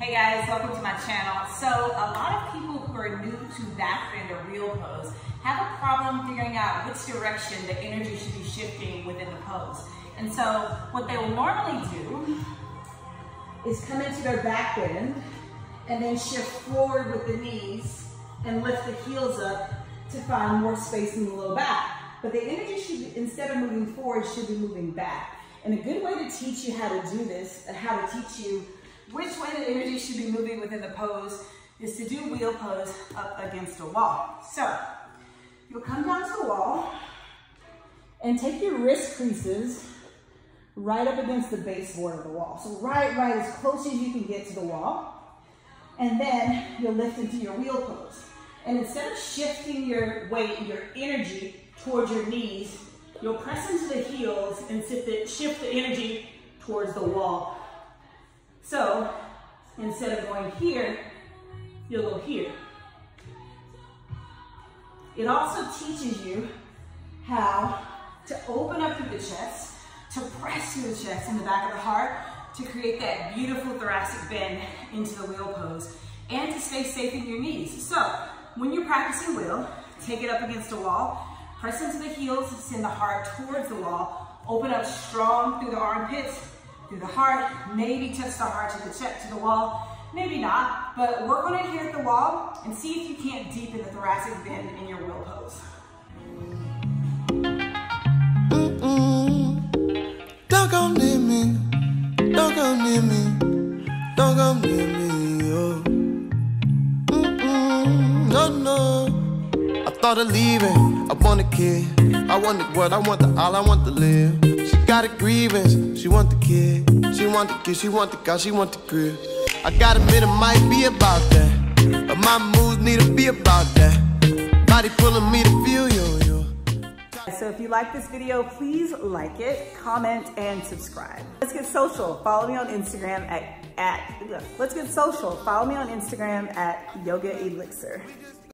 Hey guys, welcome to my channel. So a lot of people who are new to backbend or wheel pose have a problem figuring out which direction the energy should be shifting within the pose. And so what they will normally do is come into their backbend and then shift forward with the knees and lift the heels up to find more space in the low back. But the energy should, instead of moving forward, should be moving back. And a good way to teach you how to do this, how to teach you which way the energy should be moving within the pose, is to do wheel pose up against a wall. So you'll come down to the wall and take your wrist creases right up against the baseboard of the wall. So right as close as you can get to the wall. And then you'll lift into your wheel pose. And instead of shifting your weight, your energy towards your knees, you'll press into the heels and shift the energy towards the wall. So instead of going here, you'll go here. It also teaches you how to open up through the chest, to press through the chest in the back of the heart, to create that beautiful thoracic bend into the wheel pose, and to stay safe in your knees. So when you're practicing wheel, take it up against a wall, press into the heels, send the heart towards the wall, open up strong through the armpits, through the heart, maybe touch the heart to the chest, to the wall, maybe not, but work on it here at the wall and see if you can't deepen the thoracic bend in your wheel pose. Don't come near me, don't come near me, don't come near me, oh. No, no. I thought of leaving, I want a kid, I want the world, I want the all, I want to live. She got a grievance, she want the kid, she want the kid, she want the car, she want the crib. I gotta admit it might be about that, but my moves need to be about that. Body pulling me to feel you. So if you like this video, please like it, comment, and subscribe. Let's get social. Follow me on Instagram at Yoga Elixir.